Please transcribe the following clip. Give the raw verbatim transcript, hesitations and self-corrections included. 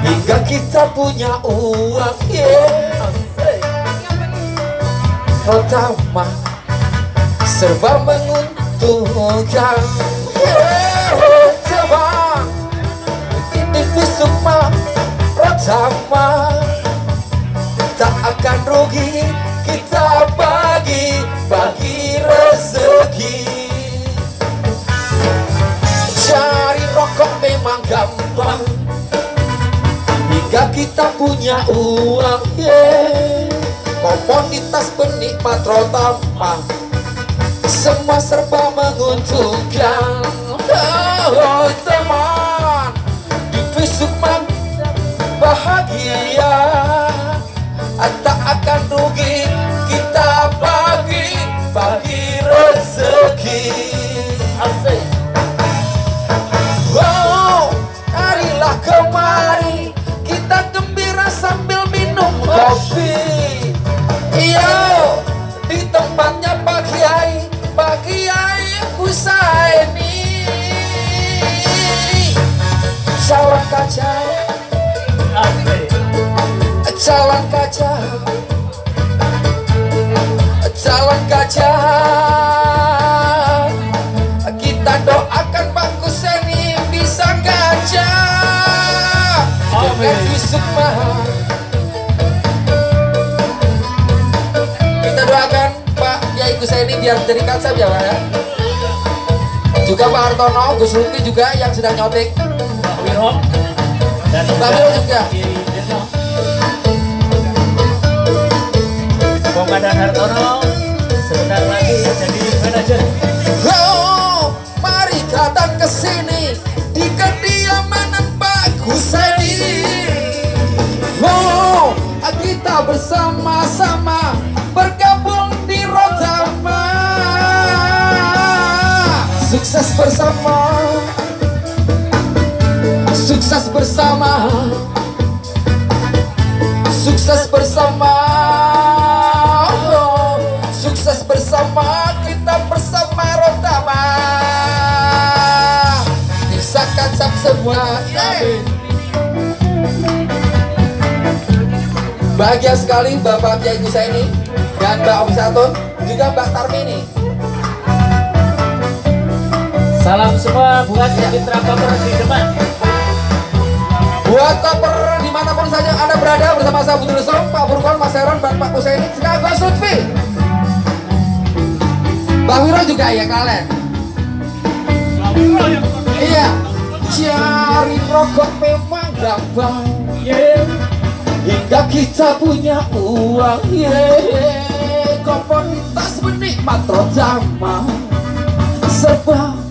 hingga kita punya uang, yeah. Pertama serba menguntungkan, yeah. Coba ini busuk mah pertama tak akan rugi, kita bagi bagi rezeki. Cari rokok memang gampang hingga kita punya uang, yeah. Komoditas penikmat terutama semua serba menguntungkan, oh, teman di Bisukman bahagia tak akan rugi, kita bagi bagi rezeki. Asik. Wow, marilah kemari kita gembira sambil minum kopi. Iyo, di tempatnya Pak Kiai, Pak Kiai Husaini. Jalan kaca, jalan kaca, jalan kaca. Kita doakan Pak Husaini bisa gajah dengan Bisukman. Kita doakan Pak Kiai Husaini biar jadi kaca ya Pak ya. Juga Pak Hartono, Gus Lutfi juga yang sedang nyotik. Pak Wiro dan Pak Wiro juga. Bongka dan Hartono sebentar lagi jadi manajer. Oh, mari datang ke sini di kediaman Pak Husaini. Oh, kita bersama-sama bergabung di Rotama. Sukses bersama, sukses bersama, sukses bersama, oh, sukses bersama, kita bersama Rotama. Bisa kacap semua, yeah. Bahagia sekali Bapak Kiai Husaini dan Mbak Om Satun, juga Mbak Tarmini. Salam semua buat ya. Mitra koper di depan. Buat koper dimanapun saja Anda berada bersama saya Budi Lesong, Pak Burkon, Mas Heron, dan Pak Husaini. Sekarang Gus Lutfi, Mbak Wiro juga ya kalian. Iya, cari rokok memang gampang, yeah. Hingga kita punya uang, yeah. Komoditas menikmat terutama serba